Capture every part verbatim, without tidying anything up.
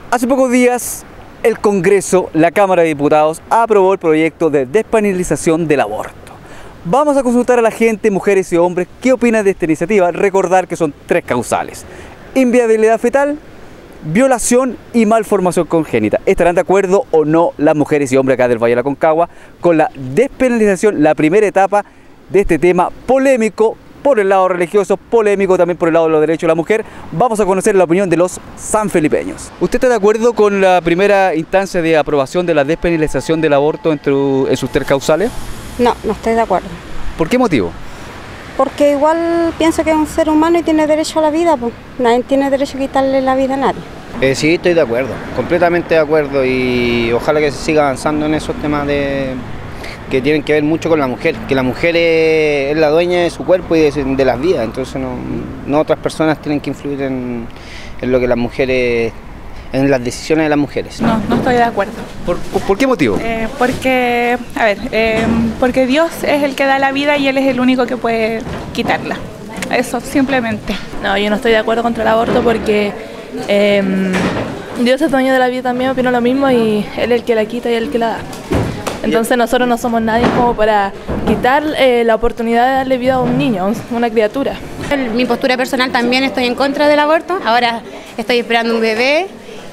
Hace pocos días el Congreso, la Cámara de Diputados, aprobó el proyecto de despenalización del aborto. Vamos a consultar a la gente, mujeres y hombres, qué opinan de esta iniciativa. Recordar que son tres causales: inviabilidad fetal, violación y malformación congénita. ¿Estarán de acuerdo o no las mujeres y hombres acá del Valle de la Aconcagua con la despenalización, la primera etapa de este tema polémico por el lado religioso, polémico también por el lado de los derechos de la mujer? Vamos a conocer la opinión de los sanfelipeños. ¿Usted está de acuerdo con la primera instancia de aprobación de la despenalización del aborto entre, en sus tres causales? No, no estoy de acuerdo. ¿Por qué motivo? Porque igual pienso que es un ser humano y tiene derecho a la vida, pues. Nadie tiene derecho a quitarle la vida a nadie. Eh, sí, estoy de acuerdo, completamente de acuerdo, y ojalá que se siga avanzando en esos temas de que tienen que ver mucho con la mujer, que la mujer es, es la dueña de su cuerpo y de, de las vidas, entonces no, no otras personas tienen que influir en, en lo que las mujeres, en las decisiones de las mujeres. No, no estoy de acuerdo. ¿Por, por, por qué motivo? Eh, porque, a ver, eh, porque Dios es el que da la vida y Él es el único que puede quitarla. Eso, simplemente. No, yo no estoy de acuerdo contra el aborto porque eh, Dios es dueño de la vida también, opino lo mismo, y Él es el que la quita y Él el que la da. Entonces nosotros no somos nadie como para quitar eh, la oportunidad de darle vida a un niño, a una criatura. Mi postura personal, también estoy en contra del aborto. Ahora estoy esperando un bebé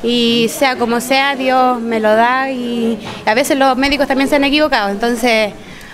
y sea como sea, Dios me lo da, y a veces los médicos también se han equivocado, entonces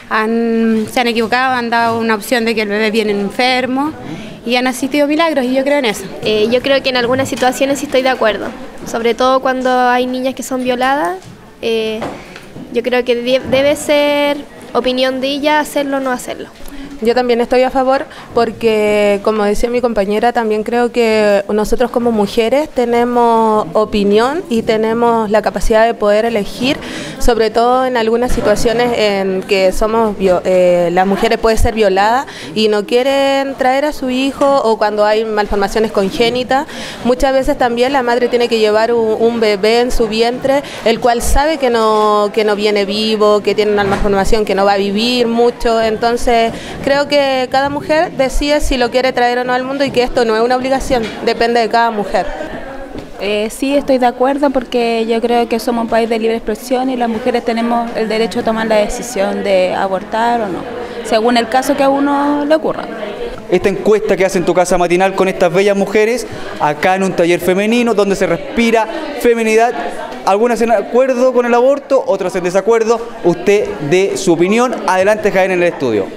han, se han equivocado, han dado una opción de que el bebé viene enfermo y han asistido milagros, y yo creo en eso. Eh, yo creo que en algunas situaciones sí estoy de acuerdo, sobre todo cuando hay niñas que son violadas. Eh, yo creo que de- debe ser opinión de ella hacerlo o no hacerlo. Yo también estoy a favor porque, como decía mi compañera, también creo que nosotros como mujeres tenemos opinión y tenemos la capacidad de poder elegir, sobre todo en algunas situaciones en que somos eh, las mujeres pueden ser violadas y no quieren traer a su hijo, o cuando hay malformaciones congénitas. Muchas veces también la madre tiene que llevar un, un bebé en su vientre, el cual sabe que no, que no viene vivo, que tiene una malformación, que no va a vivir mucho. Entonces creo Creo que cada mujer decide si lo quiere traer o no al mundo, y que esto no es una obligación, depende de cada mujer. Eh, sí, estoy de acuerdo porque yo creo que somos un país de libre expresión y las mujeres tenemos el derecho a tomar la decisión de abortar o no, según el caso que a uno le ocurra. Esta encuesta que hace en Tu Casa Matinal con estas bellas mujeres, acá en un taller femenino donde se respira feminidad. Algunas en acuerdo con el aborto, otras en desacuerdo. Usted dé su opinión. Adelante, Jaén, en el estudio.